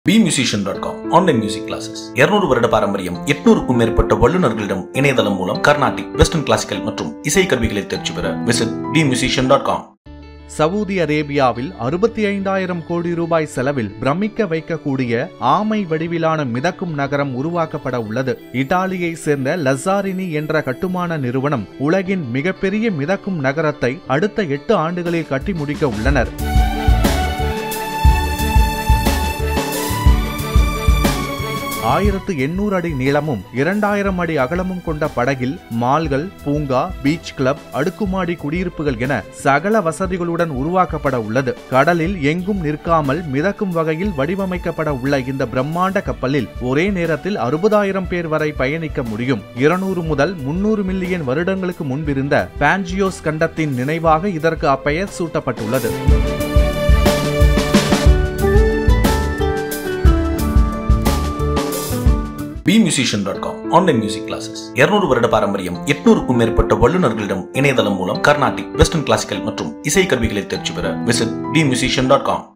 bmusician.com online music classes 200 வருட பாரம்பரியம் 800க்கும் மேற்பட்ட வல்லுநர்களிடம் இணையதளம் மூலம் கர்நாடிக் வெஸ்டர்ன் கிளாசிக்கல் மற்றும் இசை கருவிகளை தேர்ச்சி பெற விசிட் bmusician.com. சவுதி அரேபியாவில் 65,000 கோடி ரூபாய் செலவில் பிரமிக்க வைக்கக்கூடிய ஆமை வடிவிலான மிதக்கும் நகரம் உருவாக்கப்பட உள்ளது. இத்தாலியை சேர்ந்த லசாரினி என்ற கட்டுமான நிறுவனம் உலகின் மிகப்பெரிய மிதக்கும் நகரத்தை அடுத்த 8 ஆண்டுகளில் கட்டி முடிக்க உள்ளனர். 1800 அடி நீளமும் 2000 அடி அகலமும் கொண்ட படகில் மால்கள், பூங்கா, பீச் கிளப், அடுக்குமாடி குடியிருப்புகள் என சகல வசதிகளுடன் உருவாக்கப்பட உள்ளது. கடலில் எங்கும் நிற்காமல் மிதக்கும் வகையில் வடிவமைக்கப்பட உள்ள இந்த பிரம்மாண்ட கப்பலில் ஒரே நேரத்தில் 60,000 பேர் வரை பயணிக்க முடியும். 200 முதல் 300 மில்லியன் வருடங்களுக்கு முன்பிருந்த பாஞ்சியோஸ் கண்டத்தின் நினைவாக இதற்கு அப்பெயர் சூட்டப்பட்டுள்ளது. bmusician.com ஆன்லைன் மியூசிக் கிளாसेस 200 வருட பாரம்பரியம் 800க்கும் மேற்பட்ட வல்லுநர்களிடம் இணையதளம் மூலம் கர்நாடிக் வெஸ்டர்ன் கிளாசிக்கல் மற்றும் இசை கருவிகளை தேர்ச்சி பெற விசிட் bmusician.com.